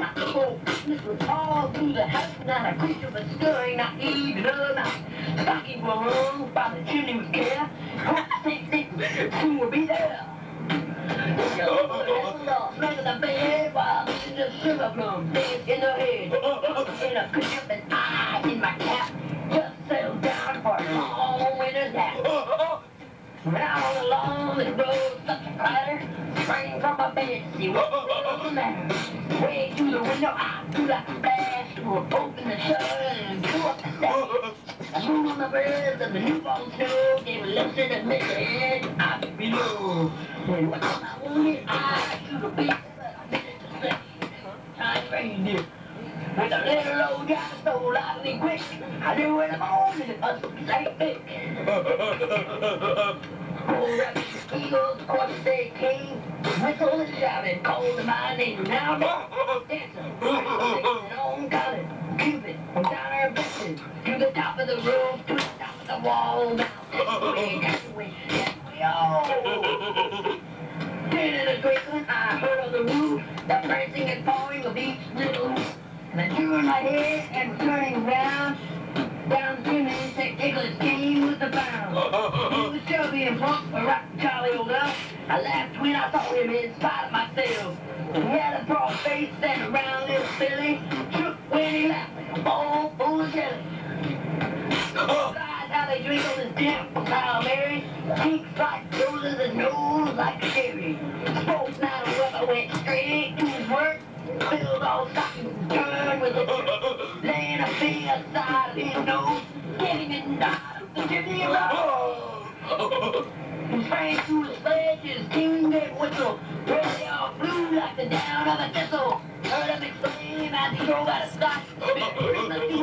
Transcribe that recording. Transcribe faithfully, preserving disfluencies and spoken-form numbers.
Oh, this was all through the house, not a creature was stirring, not even a mouse. Stockings were hung by the chimney with care. Hope six six soon will be there. Smell of the bed while in the sugar plum danced in the head. In a kerchief and I in my cap just settled down for a long winter's nap. Out along the road, such a clatter, sprang from my bed to see what was the matter. Way through the window, I threw like a flash, to open the shutter and drew up the sash. I moved on the birds of the newborn snow, gave a listen and made the head out below. And what's my wounded eye to the beat, I did it to say, time reindeer. With a little old guy so lively quick, I knew in the morning it must say big. Oh, rabbits, eagles, of course they came, whistled and shouted, called to my name. Now dancing, dancing on Colin, Cupid, from down her bitches, to the top of the roof, to the top of the wall. Now that's the way, that's the way, that's the way, oh. Then in a twinkling, I heard on the roof the prancing and pawing of each little hoof. And I drew in my head and turning round, down the chimney, Saint Nicholas came with the bound. He was chubby and plump, a rock jolly old elf. I laughed when I saw him in spite of myself. He had a broad face and a round little belly, shook when he laughed like a bowl full of jelly. Eyes how they drink on his dimple, how Mary, cheeks like roses and nose like a cherry. Spoke not a word, went straight to his work. Filled all stockings and turned with a jerk, laying a finger aside of his nose, getting it out of the chimney road. He sprang through the sledge, his king gave whistle, where they all flew like the down of a thistle. Heard him exclaim as he drove out of sight, "Merry Christmas